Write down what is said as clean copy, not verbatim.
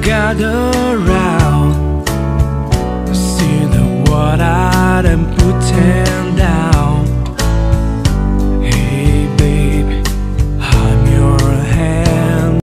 gather round, see the world out and pretend